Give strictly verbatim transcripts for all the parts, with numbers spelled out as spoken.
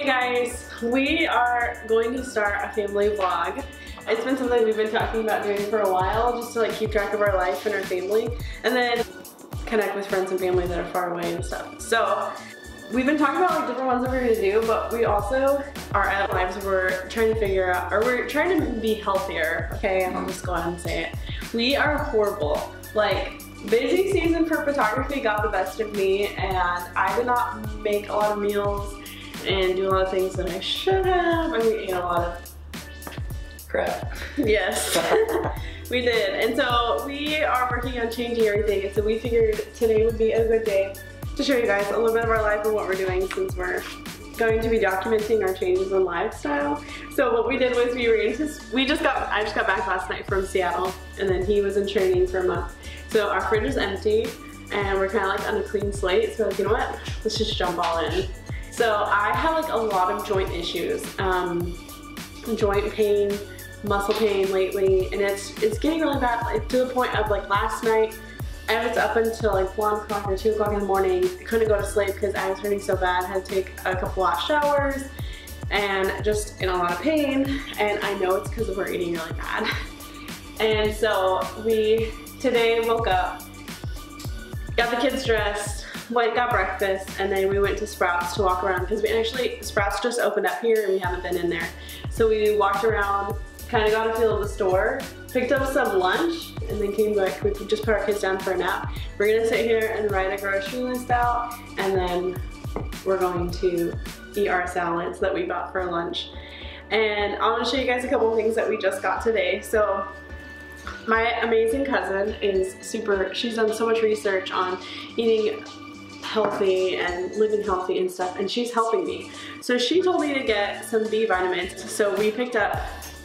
Guys, we are going to start a family vlog. It's been something we've been talking about doing for a while, just to like keep track of our life and our family, and then connect with friends and family that are far away and stuff. So we've been talking about like different ones that we're gonna do, but we also are at lives where we're trying to figure out, or we're trying to be healthier. Okay, I'll just go ahead and say it. We are horrible. Like, busy season for photography got the best of me, and I did not make a lot of meals and do a lot of things that I should have, and we ate a lot of crap. Yes, we did. And so we are working on changing everything, and so we figured today would be a good day to show you guys a little bit of our life and what we're doing, since we're going to be documenting our changes in lifestyle. So what we did was we were into, we just got, I just got back last night from Seattle, and then he was in training for a month. So our fridge is empty, and we're kind of like on a clean slate. So like, you know what, let's just jump all in. So I have like a lot of joint issues, um, joint pain, muscle pain lately, and it's it's getting really bad, like, to the point of like last night, I was up until like one o'clock or two o'clock in the morning. I couldn't go to sleep because I was hurting so bad. I had to take a couple hot showers and just in a lot of pain, and I know it's because we're eating really bad. And so we today woke up, got the kids dressed, went, got breakfast, and then we went to Sprouts to walk around, because we actually, Sprouts just opened up here and we haven't been in there. So we walked around, kind of got a feel of the store, picked up some lunch, and then came back. We just put our kids down for a nap. We're gonna sit here and write a grocery list out, and then we're going to eat our salads that we bought for lunch. And I want to show you guys a couple of things that we just got today. So my amazing cousin is super, she's done so much research on eating healthy and living healthy and stuff, and she's helping me. So she told me to get some B vitamins. So we picked up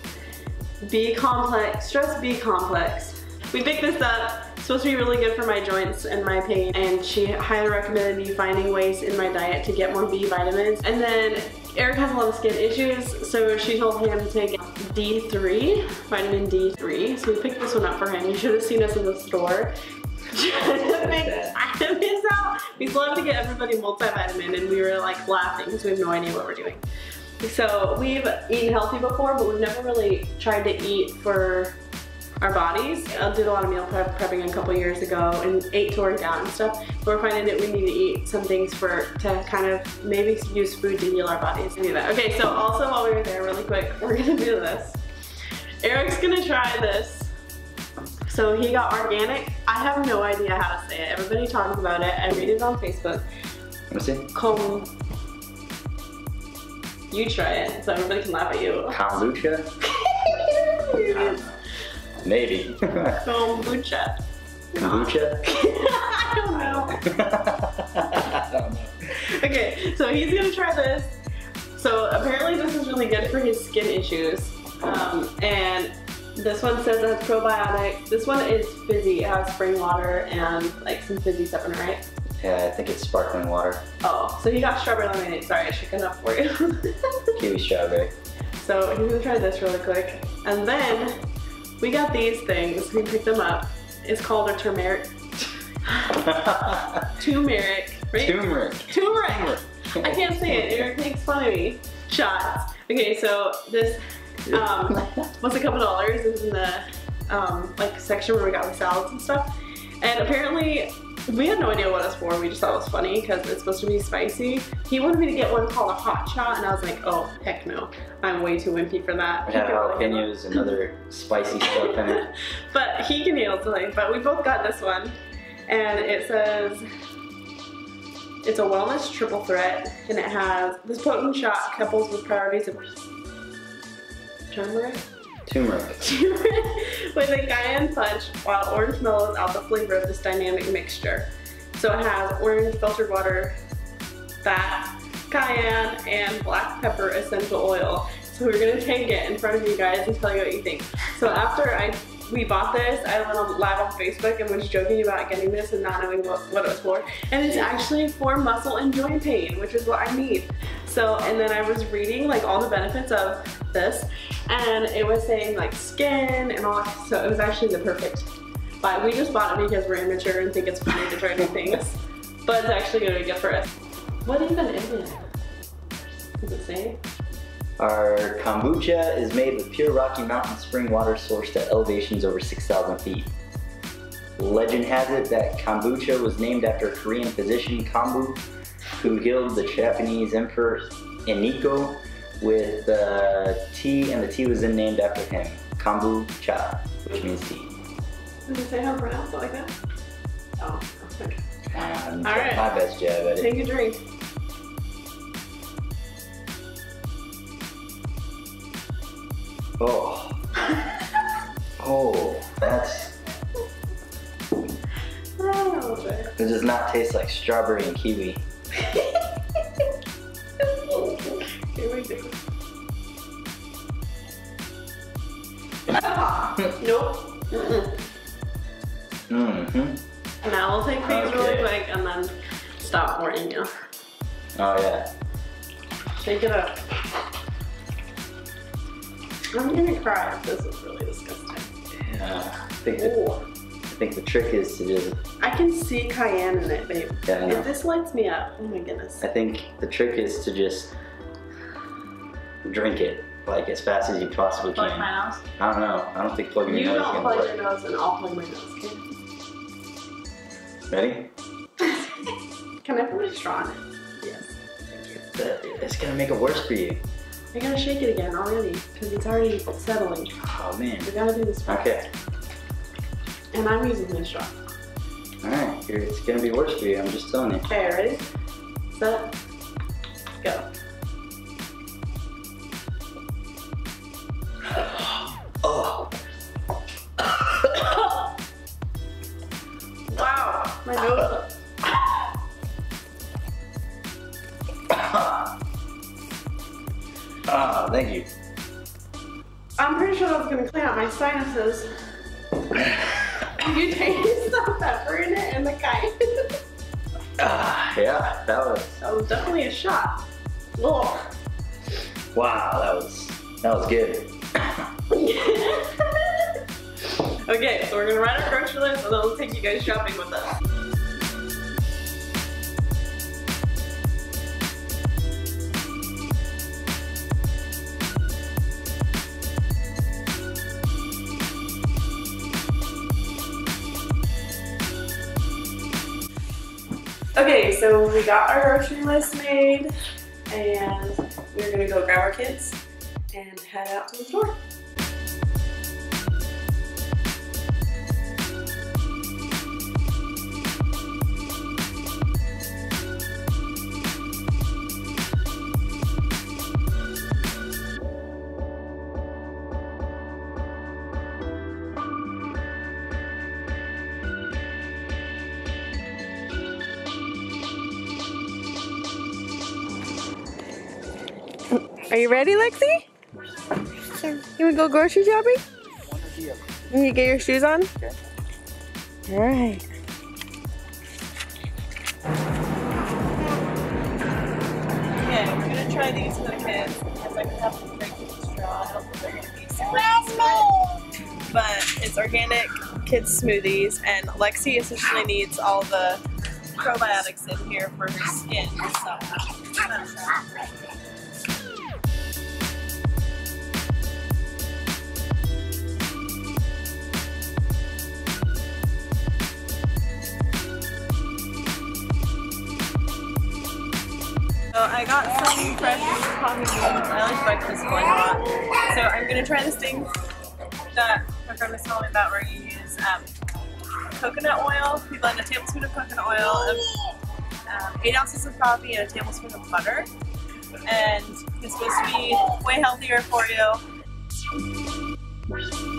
B complex, stress B complex. We picked this up. It's supposed to be really good for my joints and my pain, and she highly recommended me finding ways in my diet to get more B vitamins. And then Eric has a lot of skin issues, so she told him to get D three, vitamin D three. So we picked this one up for him. You should have seen us in the store trying to make vitamins out. We still have to get everybody multivitamin, and we were like laughing because we have no idea what we're doing. So we've eaten healthy before, but we've never really tried to eat for our bodies. I did a lot of meal prep prepping a couple years ago and ate to work out and stuff. But we're finding that we need to eat some things for to kind of maybe use food to heal our bodies and do that. Okay, so also while we were there, really quick, we're gonna do this. Eric's gonna try this. So he got organic. I have no idea how to say it. Everybody talks about it. I read it on Facebook. What's it? Com. You try it so everybody can laugh at you. Kombucha? Maybe. Kombucha. Kombucha? I don't know. I don't know. Okay, so he's gonna try this. So apparently this is really good for his skin issues. Um, and this one says it has probiotics. This one is fizzy. It has spring water and like some fizzy stuff in it, right? Yeah, I think it's sparkling water. Oh, so he got strawberry lemonade. Sorry, I shook it up for you. Kiwi strawberry. So he's gonna try this really quick. And then we got these things. We picked them up. It's called a turmeric. Turmeric. Right? Turmeric. Turmeric. I can't say it. Eric makes fun of me. Shots. Okay, so this um, was a couple dollars. It was in the um, like section where we got the salads and stuff. And apparently, we had no idea what it's for. We just thought it was funny because it's supposed to be spicy. He wanted me to get one called a hot shot, and I was like, oh, heck no. I'm way too wimpy for that. We have jalapenos and other spicy stuff in it. But he can handle something. But we both got this one, and it says, it's a wellness triple threat, and it has this potent shot couples with priorities of turmeric? Turmeric. With a cayenne punch, while orange mellows out the flavor of this dynamic mixture. So it has orange filtered water, fat, cayenne, and black pepper essential oil. So we're gonna take it in front of you guys and tell you what you think. So after I we bought this, I went on live on Facebook and was joking about getting this and not knowing what, what it was for. And it's actually for muscle and joint pain, which is what I need. So, and then I was reading like all the benefits of this, and it was saying like skin and all that. So it was actually the perfect buy. We just bought it because we're immature and think it's funny to try new things. But it's actually gonna be good for us. What even is it? Does it say? Our kombucha is made with pure Rocky Mountain spring water sourced at elevations over six thousand feet. Legend has it that kombucha was named after Korean physician Kombu, who healed the Japanese Emperor Eniko with uh, tea, and the tea was then named after him, kombucha, which means tea. Does it say how to pronounce it like that? Oh, okay. I'm All right. my best jab at it. Take a drink. Oh. Oh, that's... Oh, okay. It does not taste like strawberry and kiwi. Okay, wait there. Ah, nope. Mm-mm. Mm-hmm. Now we'll take these Okay. really quick and then stop pouring you. Oh yeah. Shake it up. I'm gonna cry if this is really disgusting. Yeah. I think the, Ooh. I think the trick is to just... I can see cayenne in it, babe. Yeah, I know. If this lights me up, oh my goodness. I think the trick is to just drink it like as fast as you possibly Plug can. my nose? I don't know. I don't think plugging You your nose is don't gonna plug work. your nose and I'll plug my nose, okay? Ready? Can I put my straw in it? Yes. Thank you. That- It's gonna make it worse for you. I gotta shake it again already, because it's already settling. Oh man. We gotta do this fast. Okay. And I'm using my straw. Alright, here, it's gonna be worse for you, I'm just telling you. Okay, ready? Set, go. Oh. Wow, my nose. Ah, thank you. I'm pretty sure that's gonna clean out my sinuses. Did you taste the pepper in it and the cayenne? Ah, yeah, that was... That was definitely a shot. Ugh. Wow, that was... That was good. Okay, so we're gonna write our grocery list and then we'll take you guys shopping with us. Okay, so we got our grocery list made and we're gonna go grab our kids and head out to the store. Are you ready, Lexie? Sure. You wanna go grocery shopping? Can you get your shoes on? Okay. Alright. Okay, we're gonna try these for the kids because I can have them drink with the straw. I don't think they're gonna be super sweet. But it's organic kids smoothies and Lexie essentially needs all the probiotics in here for her skin. So I'm gonna try. So I got some fresh coffee beans. I like breakfast a lot. So I'm gonna try this thing that my friend was telling me about where you use um, coconut oil. You blend a tablespoon of coconut oil, and, um, eight ounces of coffee, and a tablespoon of butter. And it's supposed to be way healthier for you.